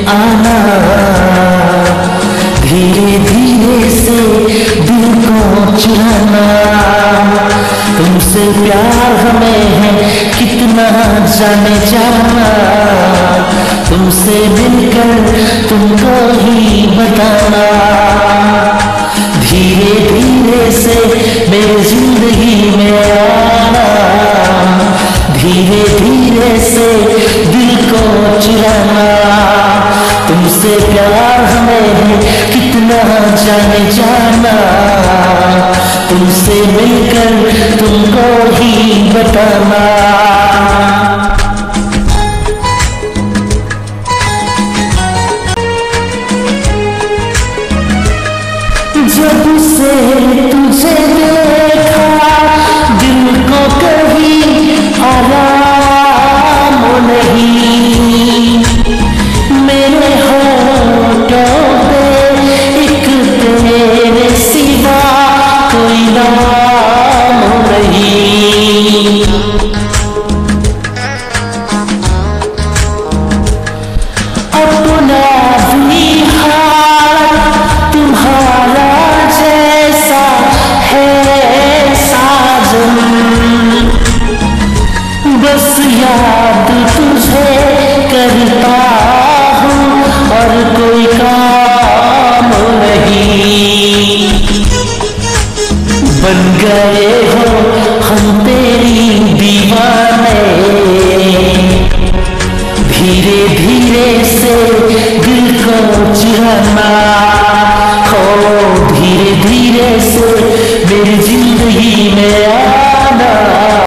आना, धीरे धीरे से दिल को चुराना। तुमसे प्यार हमें है कितना जाने जाना, तुमसे मिलकर तुमको ही बताना। धीरे धीरे से मेरी जिंदगी में आना, धीरे धीरे से दिल को चुराना। तुमसे प्यार हमें है कितना जाने जाना, तुमसे मिलकर तुमको ही बताना। जब से तुझे देखा दिल को कहीं आराम नहीं, मेरे होठों पे एक तेरे सिवा कोई नाम नहीं। अपना भी हाल तुम्हारा जैसा है साजन, बस याद तुझे करता हूँ और कोई काम नहीं। बन गए हो हम तेरी दीवाने, धीरे धीरे से दिल को चुराना। हो धीरे धीरे से मेरी जिंदगी में आना,